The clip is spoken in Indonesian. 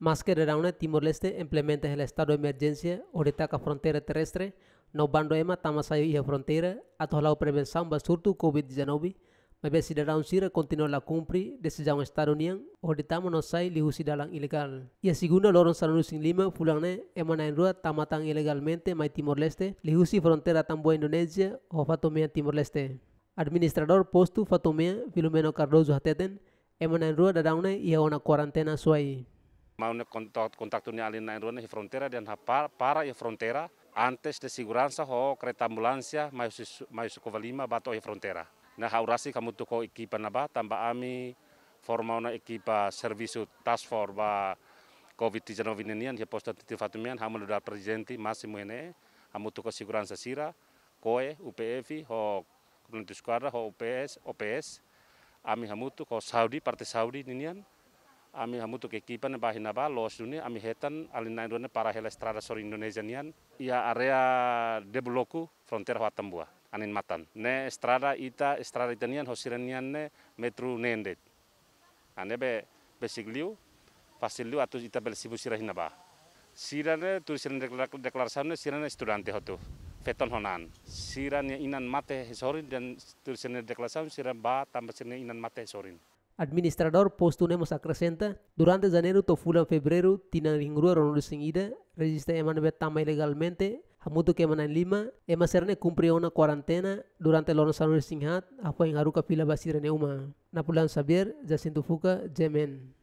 Más que redauna Timor-Leste implementa el estado de emergencia o destaca fronteira terrestre, no bando ema tama saio ia fronteira atau lau prevenção ba surtu COVID-19, mas cidadão sira continua la cumprir decisão estado niang o ditama no sai lihusi dalang ilegal. Ia segunda lorong sanusin lima fulangne emana en rua tamatang ilegalmente mai Timor-Leste lihusi fronteira tambua Indonesia o Fatomea Timor-Leste. Administrador posto Fatomea Filomeno Cardoso hateten emana en rua dadaune ia ona quarantena suai. Mau kontak tunia alin na ruang frontera dan para frontera antes de segurança ho kereta ambulancia mai Sucova 5 bato frontera. Na haurasi kamu tu ko ekipa naba tambah ami forma una ekipa serviço task force ba COVID-19 nian he posto titi fatumian hamu da presidente Massimo ene hamu tu ko segurança sira koe UPF ho Kulantu Squadra ho OPS ami hamu tu ko Saudi partai Saudi nian ami hamutu ke ekipa na bahin naba los dunia ami hetan alin na dunia para hela estrada sor Indonesia nian ia area de bloku frontier ho Atambua anin matan ne estrada ita nian hosiran nian ne metro nendet ane be besigliu fasiliu atau ita belsibu sirah naba sirane tu siran deklarasane sirane estudante hotu feton honan sirane inan mate sorin dan tu siran deklarasane siran ba tambah siran inan mate sorin. Administrador posto nemos acrescenta, durante janeiro to fulan febrero, tina ringrua rono singida, registra eman betama ilegalmente, hamutu que emanan lima, ema serne cumprió una cuarentena durante los años singhat, apa yang haruka pila basirane uma. Napulan Xavier, Jacinto Fuca, Jemen.